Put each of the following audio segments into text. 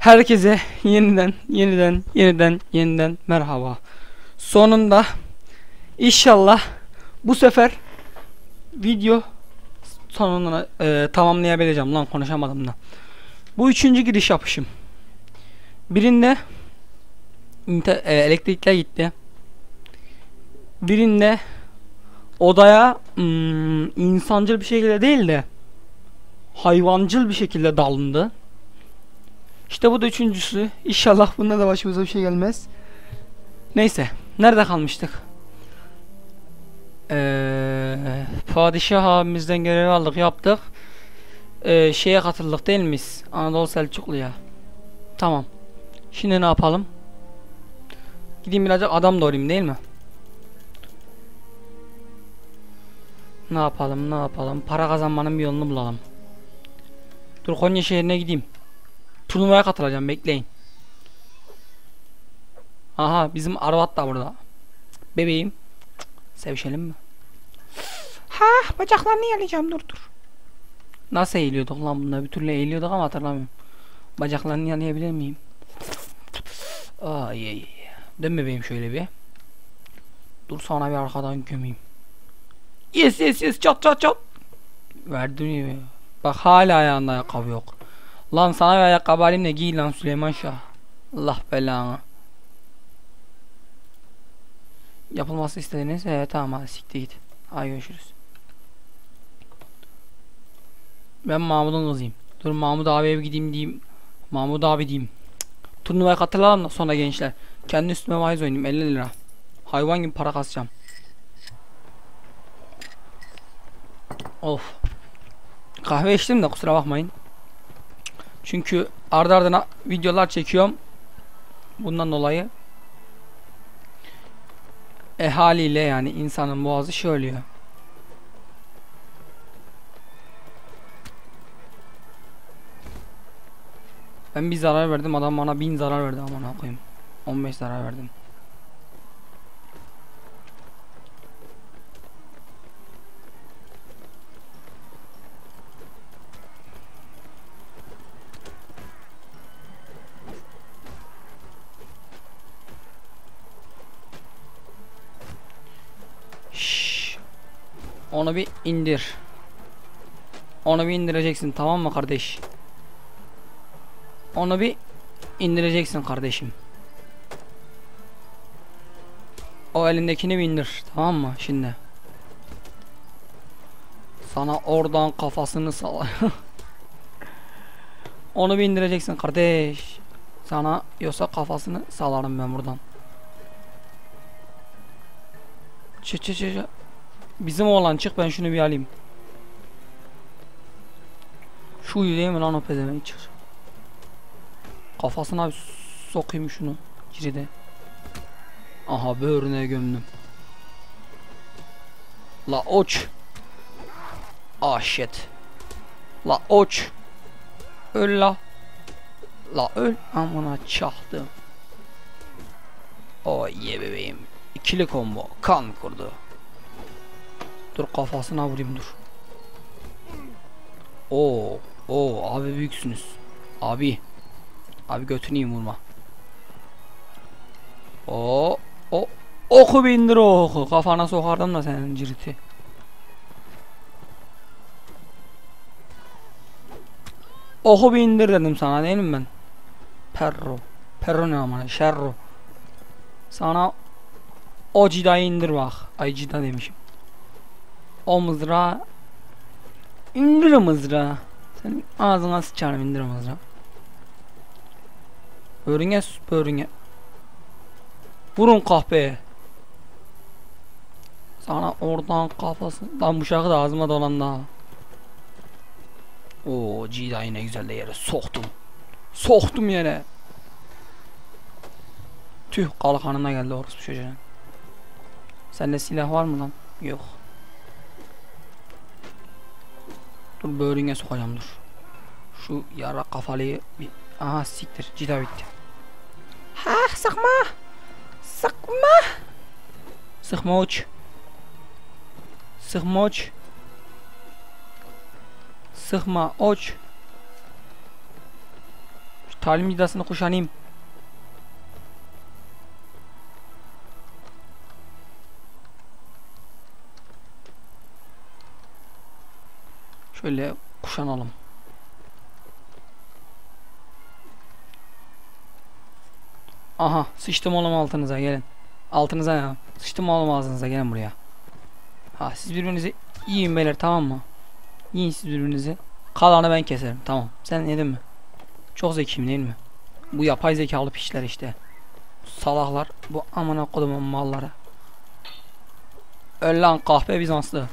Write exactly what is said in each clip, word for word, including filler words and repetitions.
Herkese yeniden yeniden yeniden yeniden merhaba. Sonunda inşallah bu sefer video sonuna e, tamamlayabileceğim lan, konuşamadım da. Bu üçüncü giriş yapışım. Birinde inter, e, elektrikler gitti. Birinde odaya hmm, insancıl bir şekilde değil de hayvancıl bir şekilde dalındı. İşte bu da üçüncüsü. İnşallah bunda da başımıza bir şey gelmez. Neyse, nerede kalmıştık? Ee, Padişah abimizden görevi aldık, yaptık. Ee, şeye katıldık değil miyiz? Anadolu Selçuklu'ya. Tamam. Şimdi ne yapalım? Gideyim birazcık adam doğrayayım değil mi? Ne yapalım, ne yapalım? Para kazanmanın bir yolunu bulalım. Dur, Konya şehrine gideyim. Turnuvaya katılacağım, bekleyin. Aha, bizim Arvat da burada. Bebeğim. Sevişelim mi? Ha, bacaklarını yalayacağım, dur dur. Nasıl eğiliyorduk lan bunda? Bir türlü eğiliyorduk ama hatırlamıyorum. Bacaklarını yalayabilir miyim? Ay ay. Dön bebeğim şöyle bir. Dur, sana bir arkadan gömeyim. Yes yes yes, çat çat çat. Verdim ya. Bak hala ayağında ayakkabı yok. Lan sana bir ayakkabı alayım da giy lan Süleyman Şah. Allah belanı. Yapılması istediğiniz evet, tamam hadi siktir git. Hadi görüşürüz. Ben Mahmut'un kızıyım. Dur Mahmut abiye bir gideyim diyeyim. Mahmut abi diyeyim. Cık. Turnuvaya katılalım da sonra gençler. Kendi üstüme vaiz oynayayım, elli lira. Hayvan gibi para kasacağım. Of. Kahve içtim de kusura bakmayın. Çünkü ardı ardına videolar çekiyorum. Bundan dolayı e haliyle yani insanın boğazı şey oluyor. Ben bir zarar verdim, adam bana bin zarar verdi, aman koyayım. on beş zarar verdim. Şşş. Onu bir indir. Onu bir indireceksin, tamam mı kardeş? Onu bir indireceksin kardeşim. O elindekini bir indir, tamam mı şimdi? Sana oradan kafasını sal. Onu bir indireceksin kardeş. Sana yoksa kafasını salarım ben buradan. Çık çık çık. Bizim oğlan çık, ben şunu bir alayım. Şu değil mi lan o pezevenk, çık. Kafasına bir sokayım şunu. Ciride. Aha, böğrüne gömdüm. La oç. Ah shit. La oç. Öl la. La öl. Amına çaktım. Oh ye bebeğim. İkili combo. Kan kurdu. Dur kafasına vurayım, dur. Oo. Oo abi, büyüksünüz. Abi. Abi götüneyim, vurma. Oo. O. Oku bindir o oku. Kafana sokardım da senin ciriti. Oku bindir dedim sana değil mi ben? Perro. Perro ne amına? Şerro. Sana o cidayı indir bak. Ay cida demişim. O mızrağı indir, mızrağı. Senin ağzına sıçarım, indir mızrağı. Böğrüne böğrüne. Vurun kahpeye. Sana oradan kafası. Lan bu şarkı da ağzıma dolan daha. Oo cidayı ne güzel de yere soktum. Soktum yere. Tüh, kalkanına geldi orası bu çocuğun. Sende silah var mı lan? Yok. Dur böğrüne sokacağım, dur. Şu yara kafalıyı bir... Aha siktir, cida bitti. Ha sıkma. Sıkma. Sıkma uç. Sıkma uç. Sıkma uç. talim vidasını kuşanayım. Şöyle kuşanalım. Aha, sıçtım oğlum altınıza, gelin. Altınıza ya. Sıçtım oğlum ağzınıza, gelin buraya. Ha, siz birbirinizi yiyin beyler, tamam mı? Yiyin siz birbirinizi. Kalanı ben keserim, tamam. Sen yedin mi? Çok zekiyim değil mi? Bu yapay zekalı piçler işte. Salaklar, bu amına kodumun malları. Öl lan kahpe Bizanslı.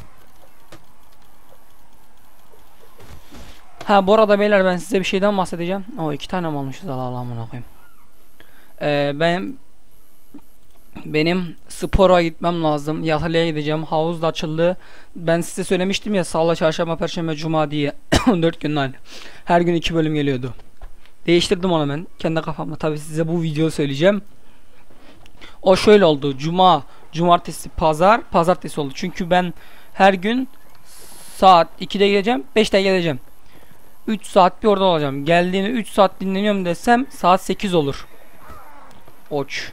Ha, bu arada beyler ben size bir şeyden bahsedeceğim. O iki tane mi almışız, Allah Allah amına koyayım. Ee, ben benim spora gitmem lazım. Yatılıya gideceğim. Havuz da açıldı. Ben size söylemiştim ya, Salı, Çarşamba, Perşembe, Cuma diye dört gün hani. Her gün iki bölüm geliyordu. Değiştirdim onu ben kendi kafamda. Tabi size bu videoyu söyleyeceğim. O şöyle oldu. Cuma, cumartesi, pazar, pazartesi oldu. Çünkü ben her gün saat ikide geleceğim, beşte geleceğim. üç saat bir orada olacağım. Geldiğini üç saat dinleniyorum desem saat sekiz olur. Oç.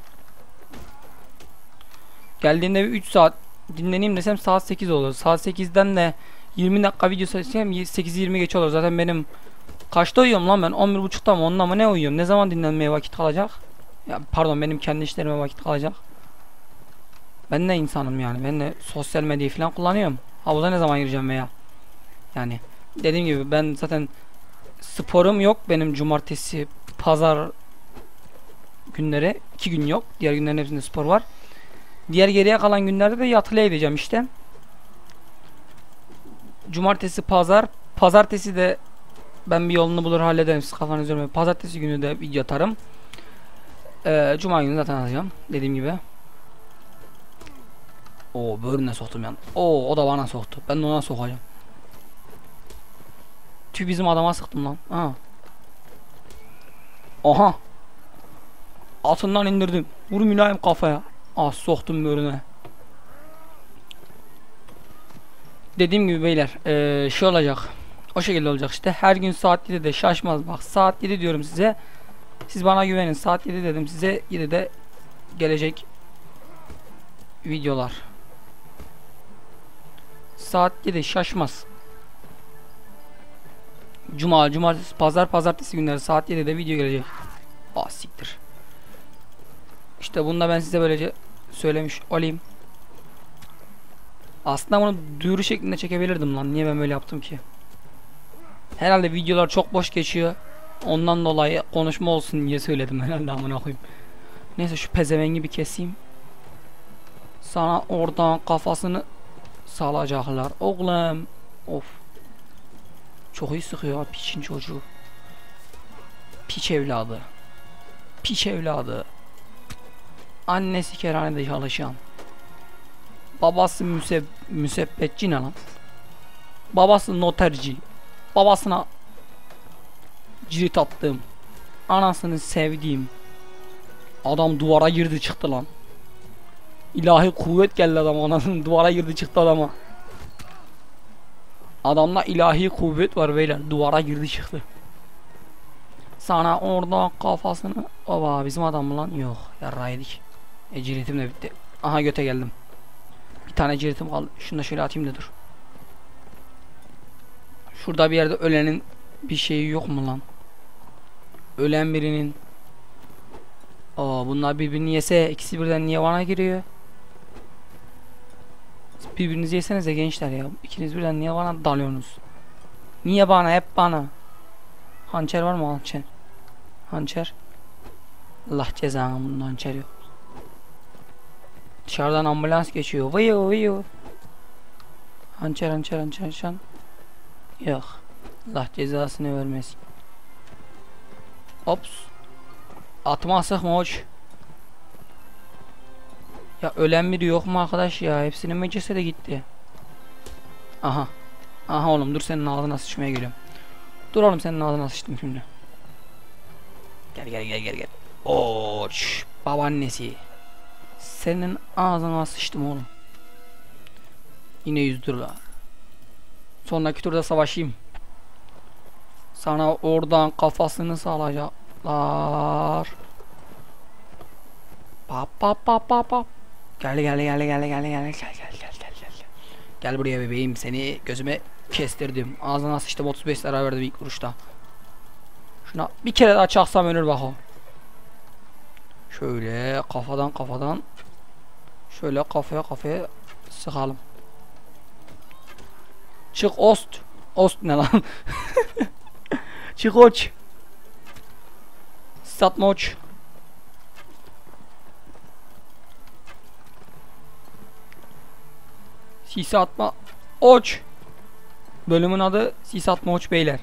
Geldiğinde üç saat dinleneyim desem saat sekiz olur. Saat sekizden de yirmi dakika video seçsem sekiz yirmi geç olur. Zaten benim kaçta uyuyorum lan ben? on bir buçukta mı? Onunla mı ne uyuyorum? Ne zaman dinlenmeye vakit kalacak? Ya pardon, benim kendi işlerime vakit kalacak. Ben de insanım yani. Ben de sosyal medyayı falan kullanıyorum. Havuza ne zaman gireceğim veya? Yani dediğim gibi ben zaten sporum yok. Benim cumartesi, pazar günleri iki gün yok. Diğer günlerin hepsinde spor var. Diğer geriye kalan günlerde de yatılıya gideceğim işte. Cumartesi, pazar. Pazartesi de ben bir yolunu bulur hallederim. Siz kafanızı yormayın. Pazartesi günü de video atarım. Ee, Cuma günü zaten atacağım. Dediğim gibi. Oo, böğrüne soktum yani. Oo, o da bana soktu. Ben de ona sokacağım. Tüy, bizim adama sıktım lan. Ha. Aha. Altından indirdim. Vur mülayim kafaya. Ah, soktum böğrüne. Dediğim gibi beyler, ee, şey olacak. O şekilde olacak işte. Her gün saat yedide şaşmaz. Bak, saat yedi diyorum size. Siz bana güvenin. Saat yedi dedim size. yedide gelecek videolar. Saat yedi şaşmaz. Cuma, cumartesi, pazar, pazartesi günleri saat yedide video gelecek. Ah, siktir. İşte bunu da ben size böylece söylemiş olayım. Aslında bunu duyuru şeklinde çekebilirdim lan. Niye ben böyle yaptım ki? Herhalde videolar çok boş geçiyor. Ondan dolayı konuşma olsun diye söyledim herhalde, amına koyayım. Neyse, şu pezevengi bir keseyim. Sana oradan kafasını salacaklar oğlum. Of. Çok iyi sıkıyor piçin çocuğu. Piç evladı. Piç evladı. Annesi kerhanede çalışan. Babası müseb müsebbetçi ne lan? Babası noterci. Babasına cirit attım. Anasını sevdiğim. Adam duvara girdi çıktı lan. İlahi kuvvet geldi adam, anasını duvara girdi çıktı adama. Adamda ilahi kuvvet var beyler, duvara girdi çıktı. Sana orada kafasını. Baba, bizim adam mı lan? Yok, yarraydık. E, ciritim de bitti. Aha, göte geldim. Bir tane ciritim kaldı. Şunu da şöyle atayım da dur. Şurada bir yerde ölenin bir şeyi yok mu lan? Ölen birinin. Aa, bunlar birbirini yese ikisi birden niye bana giriyor? Birbirinizi yesenize gençler ya. İkiniz birden niye bana dalıyorsunuz? Niye bana, hep bana? Hançer var mı, hançer? Hançer. Allah cezanı, bunun hançer yok. Dışarıdan ambulans geçiyor. Vıyı vıyı. Hançer hançer hançer hançer. Yok. Allah cezasını vermesin. Ops. Atma, sıkma hoş. Ya ölen biri yok mu arkadaş ya? Hepsinin meclise de gitti. Aha. Aha oğlum, dur, senin ağzına sıçmaya geliyorum. Dur oğlum, senin ağzına sıçtım şimdi. Gel gel gel gel gel. Oç. Babaannesi. Senin ağzına sıçtım oğlum. Yine yüz lira. Sonraki turda savaşayım. Sana oradan kafasını sağlayacaklar Botlar. Pap pap pap pap pap. Gel gel gel gel gel gel gel gel gel gel gel gel. Gel buraya bebeğim, seni gözüme kestirdim. Ağzına sıçtım, otuz beş lira verdim ilk vuruşta. Şuna bir kere daha çaksam ölür bak o. Şöyle kafadan kafadan. Şöyle kafaya kafaya sıkalım. Çık ost. Ost ne lan? Çık oç. Satma oç. Sisi atma oç. Bölümün adı sis atma oç beyler.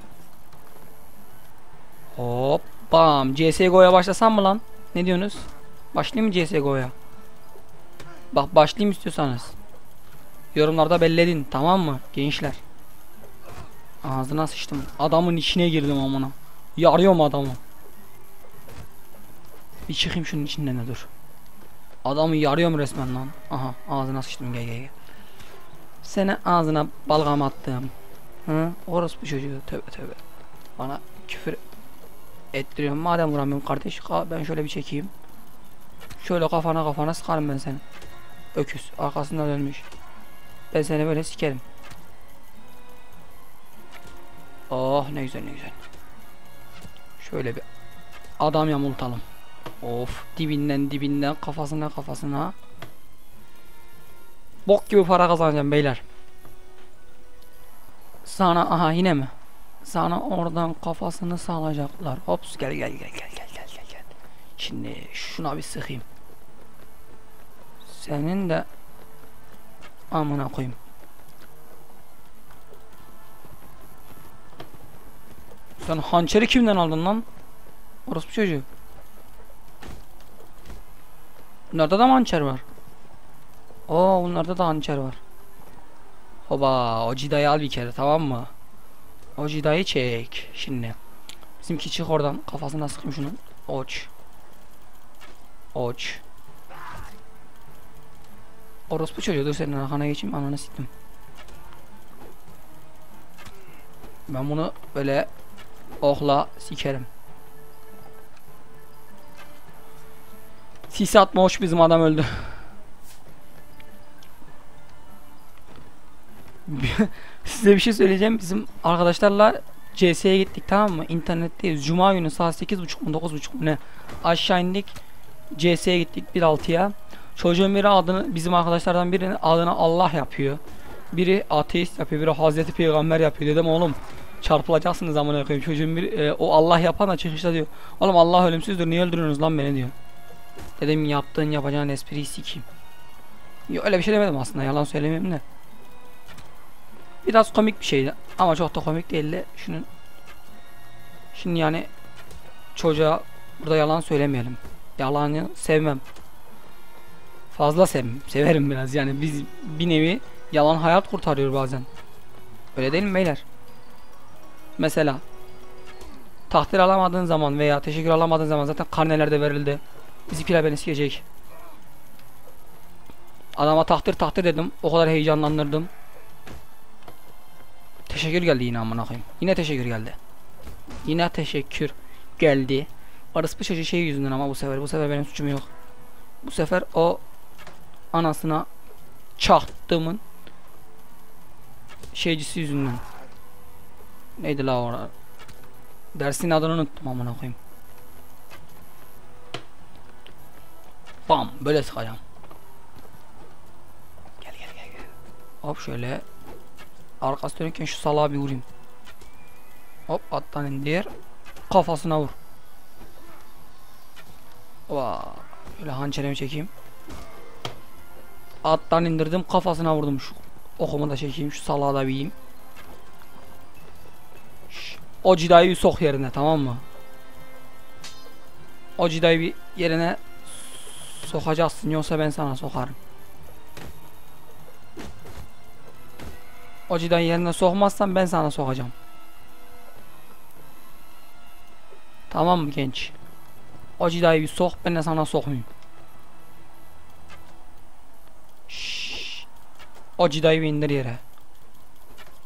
Hop bam. C S G O'ya başlasam mı lan? Ne diyorsunuz? Başlayayım mı C S G O'ya? Bak başlayayım istiyorsanız. Yorumlarda belledin, tamam mı gençler? Ağzına sıçtım. Adamın içine girdim amına. Yarıyorum adamı. Bir çıkayım şunun içinden de dur. Adamı yarıyorum resmen lan. Aha ağzına sıçtım, gel gel gel. Seni ağzına balgam attım. Hı? Orospu çocuğu, tövbe tövbe. Bana küfür ettiriyorum. Madem vuramıyorum kardeş, ben şöyle bir çekeyim. Şöyle kafana kafana sıkarım ben seni. Öküz arkasında dönmüş. Ben seni böyle sikerim. Oh ne güzel ne güzel. Şöyle bir adam yamultalım. Of, dibinden dibinden kafasına kafasına. Bok gibi para kazanacağım beyler. Sana aha yine mi? Sana oradan kafasını sağlayacaklar. Hops gel gel gel gel gel gel gel gel. Şimdi şuna bir sıkayım. Senin de amına koyayım. Sen hançeri kimden aldın lan? Orospu çocuğu. Bunlarda da mı hançer var? Oo bunlarda da hançer var. Hoba o cidayı al bir kere, tamam mı? O cidayı çek. Şimdi bizimki çık oradan, kafasına sıkayım şunun. Oç. Oç. Orospu çocuğu, dur senin arkana geçeyim, ananı siktim. Ben bunu böyle okla sikerim. Sis atma hoş, bizim adam öldü. Size bir şey söyleyeceğim. Bizim arkadaşlarla C S'ye gittik, tamam mı? İnternetteyiz. Cuma günü saat sekiz buçuk mu dokuz buçuk mu ne? Aşağı indik. C S'ye gittik bir altıya. Çocuğun biri adını, bizim arkadaşlardan birinin adını Allah yapıyor. Biri ateist yapıyor, biri Hazreti Peygamber yapıyor. Dedim oğlum çarpılacaksınız amına koyayım. Çocuğun bir e, o Allah yapan da çıkışta diyor. Oğlum Allah ölümsüzdür, niye öldürüyorsunuz lan beni diyor. Dedim yaptığın yapacağın espriyi sikeyim. Yok öyle bir şey demedim aslında, yalan söylemeyeyim de. Biraz komik bir şeydi ama çok da komik değildi. Şunun Şimdi yani çocuğa burada yalan söylemeyelim. Yalanı sevmem. Fazla sevmem. Severim biraz yani, biz bir nevi yalan hayat kurtarıyor bazen. Öyle değil mi beyler? Mesela takdir alamadığın zaman veya teşekkür alamadığın zaman zaten karnelerde verildi. Bizimkiler beni sikecek. Adama takdir takdir dedim. O kadar heyecanlandırdım. Teşekkür geldi yine amına koyayım. Yine teşekkür geldi. Yine teşekkür geldi. Orospu çocuğu şey yüzünden, ama bu sefer bu sefer benim suçum yok. Bu sefer o anasına çaktığımın şeycisi yüzünden. Neydi la orada? Dersin adını unuttum amına koyayım. Bam böyle sıkacağım. Gel gel gel gel. Hop şöyle arkası dönükken şu salağa bir vurayım. Hop attan indir. Kafasına vur. Vaa. Şöyle hançerimi çekeyim. Attan indirdim, kafasına vurdum, şu okumu da çekeyim, şu salağı da bir yiyeyim. Şş, o cidayı bir sok yerine, tamam mı? O cidayı bir yerine sokacaksın, yoksa ben sana sokarım. O cidayı yerine sokmazsan ben sana sokacağım. Tamam mı genç? O cidayı bir sok, ben de sana sokmayayım. Şşş. O cidayı bir indir yere.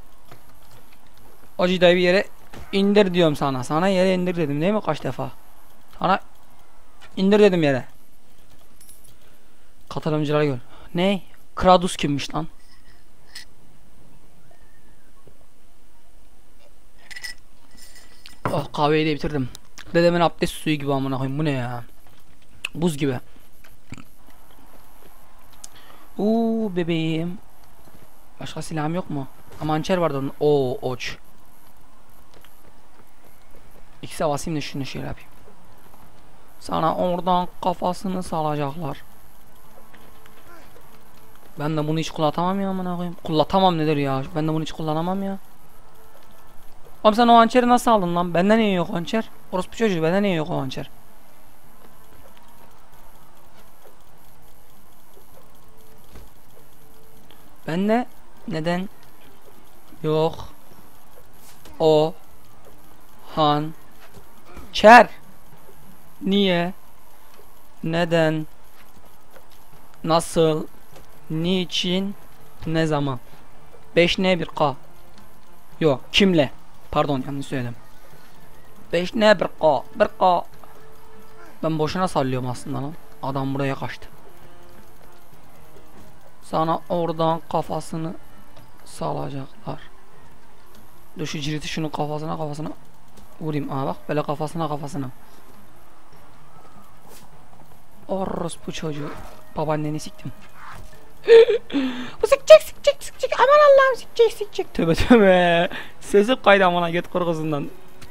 O cidayı bir yere indir diyorum sana. Sana yere indir dedim değil mi kaç defa? Sana indir dedim yere. Katılımcılara gör. Ne? Kradus kimmiş lan? Oh, kahveyi de bitirdim. Dedemin abdest suyu gibi amına koyayım. Bu ne ya? Buz gibi. Uuu bebeğim. Başka silahım yok mu? Ama hançer vardı onun. Oo oç. İkisi basayım da şunu şöyle yapayım. Sana oradan kafasını salacaklar. Ben de bunu hiç kullatamam ya amına koyayım. Kullatamam nedir ya? Ben de bunu hiç kullanamam ya. Oğlum sen o hançeri nasıl aldın lan? Benden niye yok hançer? Orospu çocuğu, benden niye yok o hançer? Bende neden yok o hançer? Niye? Neden? Nasıl? Niçin? Ne zaman? beş N bir K. Yok, kimle? Pardon, yanlış söyledim. beş N bir K. bir K. Ben boşuna sallıyorum aslında lan. Adam buraya kaçtı. Sana oradan kafasını salacaklar. Dur şu ciriti şunun kafasına kafasına vurayım. Aa bak böyle kafasına kafasına. Orospu çocuğu. Babaanneni siktim. Bu sikecek sikecek sikecek. Aman Allah'ım sikecek sikecek. Tövbe tövbe. Sesi kaydı amına göt korkusundan.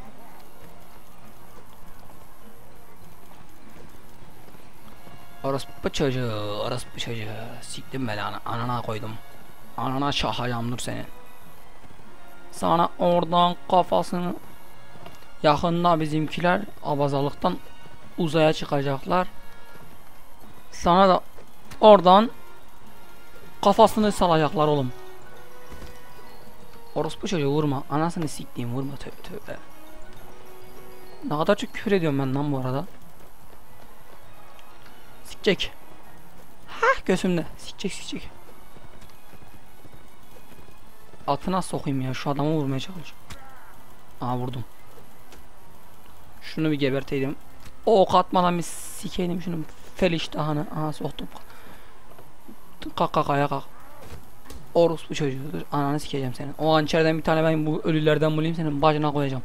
Orospu çocuğu, orospu çocuğu. Siktim belanı, anana koydum. Anana şahayam dur seni. Sana oradan kafasını. Yakında bizimkiler abazalıktan uzaya çıkacaklar. Sana da oradan kafasını salacaklar oğlum. Orospu çocuğu vurma, anasını siktiğim vurma, tövbe tövbe. Ne kadar çok küfür ediyorum ben lan bu arada. Sikecek. Hah gözümde. Sikecek sikecek. Atına sokayım ya, şu adamı vurmaya çalışıyorum. Aa vurdum. Şunu bir geberteydim. O ok atmadan bir sikeydim şunu. Fel iştahını. Aha soktum. Kalk kalk ayağa kalk. Orospu çocuğudur. Ananı sikeceğim senin. O hançerden bir tane ben bu ölülerden bulayım, senin bacına koyacağım.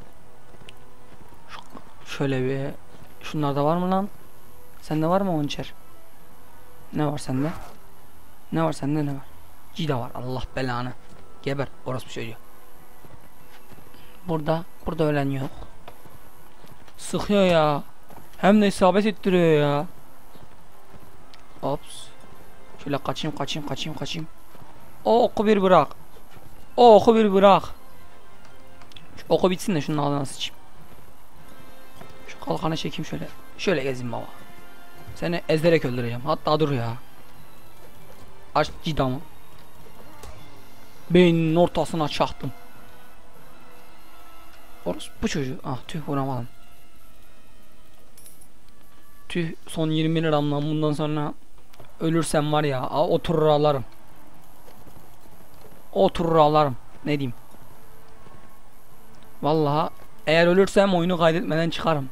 Şöyle bir. Şunlarda var mı lan? Sende var mı hançer? Ne var sende? Ne var sende ne var? Cida var. Allah belanı. Geber orospu çocuğu. Burada. Burada ölen yok. Sıkıyor ya. Hem de isabet ettiriyor ya. Ops. Şöyle kaçayım kaçayım kaçayım kaçayım. O oku bir bırak. O oku bir bırak. Şu oku bitsin de şunun ağzına sıçayım. Şu kalkanı çekeyim şöyle. Şöyle gezeyim baba. Seni ezerek öldüreceğim. Hatta dur ya. Aç cidamı. Beyninin ortasına çaktım. Orası bu çocuğu. Ah tüh vuramadım. Tüh son yirmi liramla bundan sonra ölürsem var ya oturur ağlarım. Oturur ağlarım. Ne diyeyim. Vallahi eğer ölürsem oyunu kaydetmeden çıkarım.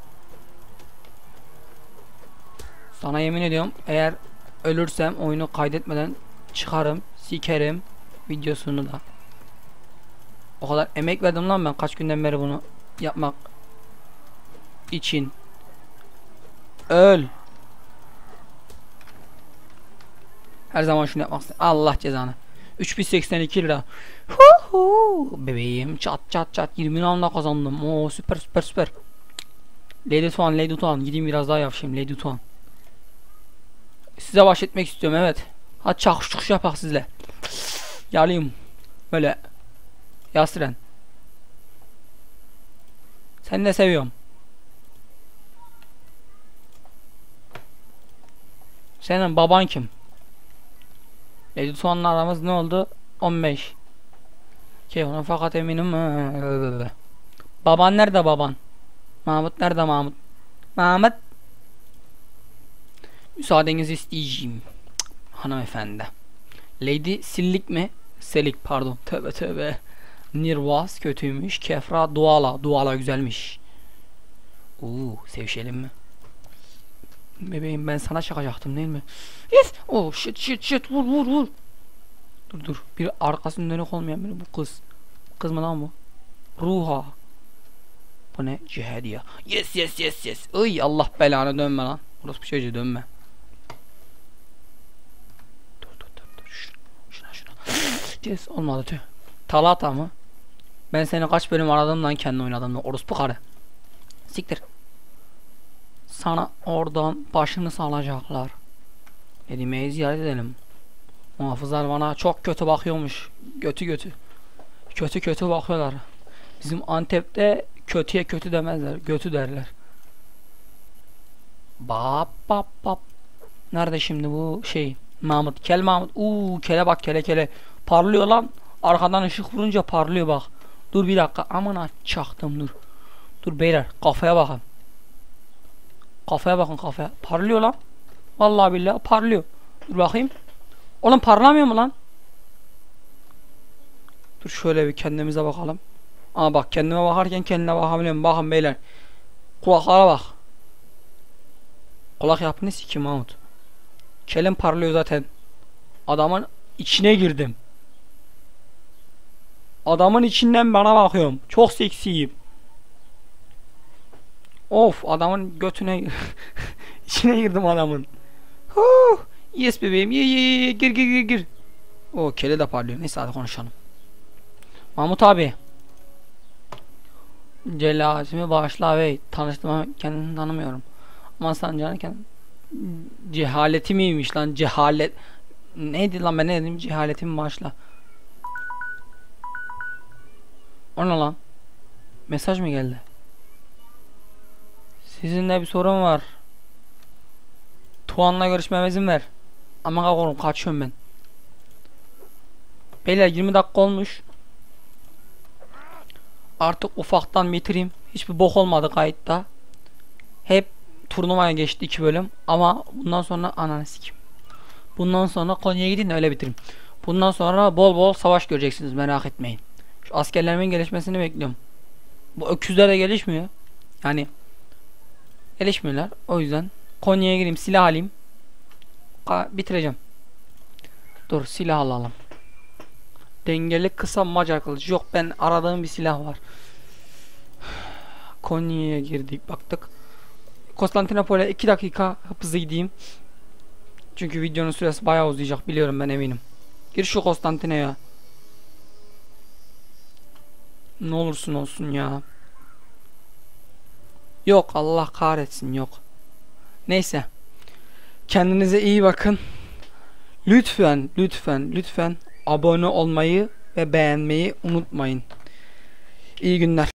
Sana yemin ediyorum eğer ölürsem oyunu kaydetmeden çıkarım. Sikerim videosunu da. O kadar emek verdim lan ben kaç günden beri bunu yapmak için. Öl. Her zaman şunu yapmak istedim. Allah cezanı. üç bin seksen iki lira. Huhu. Bebeğim çat çat çat yirmi round'a kazandım. Oo süper süper süper. Lady Tuan, Lady Tuan. Gideyim biraz daha yapayım Lady Tuan. Size bahsetmek istiyorum evet. Hadi çakışık yapak sizle. Yalayım. Böyle. Yasren. Seni de seviyorum. Senin baban kim? Lady Tuan'la aramız ne oldu? on beş. Ki ona fakat eminim. Baban nerede baban? Mahmut nerede Mahmut? Mahmut. Müsaadenizi isteyeceğim. Hanımefendi. Lady Sillik mi? Selik pardon. Tövbe tövbe. Nirvas kötüymüş. Kefra Duala. Duala güzelmiş. Oo, sevişelim mi? Bebeğim ben sana çakacaktım değil mi? Yes! Oh shit shit shit vur vur vur. Dur dur. Bir arkasının dönük olmayan biri bu kız. Kız mı lan bu? Ruha. Bu ne? Cihadiye. Yes yes yes yes. Ay Allah belanı dönme lan. Burası bir çocuğu dönme. Dur dur dur dur. Şuna şuna. Yes olmadı tüh. Talata mı? Ben seni kaç bölüm aradım lan kendi oynadım. Orospu karı. Siktir. Sana oradan başını salacaklar. Edimeyi ziyaret edelim. Muhafızlar bana çok kötü bakıyormuş. Götü götü. Kötü kötü bakıyorlar. Bizim Antep'te kötüye kötü demezler. Götü derler. Bap bap bap. Nerede şimdi bu şey? Mahmut. Kel Mahmut. Uuu kele bak kele kele. Parlıyor lan. Arkadan ışık vurunca parlıyor bak. Dur bir dakika. Aman çaktım dur. Dur beyler kafaya bakın. Kafaya bakın kafaya. Parlıyor lan. Vallahi billahi parlıyor. Dur bakayım. Oğlum parlamıyor mu lan? Dur şöyle bir kendimize bakalım. Aa bak kendime bakarken kendine bakabiliyorum. Bakın beyler. Kulaklara bak. Kulak yapını sikim Mahmut. Kelim parlıyor zaten. Adamın içine girdim. Adamın içinden bana bakıyorum. Çok seksiyim. Of adamın götüne içine girdim adamın. Huh. Yes bebeğim ye ye ye gir gir gir gir. O kele de parlıyor. Neyse hadi konuşalım. Mahmut abi. Celalimi bağışla bey. Tanıştığıma kendimi tanımıyorum. Ama sen canırken cehaleti miymiş lan cehalet. Neydi lan ben ne dedim cehaletimi bağışla. O ne lan? Mesaj mı geldi? Sizinle bir sorun var. Tuğan'la görüşmeme izin ver. Aman kalk oğlum kaçıyorum ben. Beyler yirmi dakika olmuş. Artık ufaktan bitireyim. Hiçbir bok olmadı kayıtta. Hep turnuvaya geçti iki bölüm. Ama bundan sonra ananı sikim. Bundan sonra Konya'ya gidin öyle bitireyim. Bundan sonra bol bol savaş göreceksiniz merak etmeyin. Şu askerlerimin gelişmesini bekliyorum. Bu öküzler de gelişmiyor. Yani gelişmiyorlar. O yüzden Konya'ya gireyim silah alayım. Ka bitireceğim. Dur silah alalım. Dengeli kısa macar kılıcı. Yok ben aradığım bir silah var. Konya'ya girdik baktık. Konstantinopol'e iki dakika hızlı gideyim. Çünkü videonun süresi bayağı uzayacak biliyorum ben eminim. Gir şu Konstantin'e ya. Ne olursun olsun ya. Yok Allah kahretsin yok. Neyse. Kendinize iyi bakın. Lütfen lütfen lütfen abone olmayı ve beğenmeyi unutmayın. İyi günler.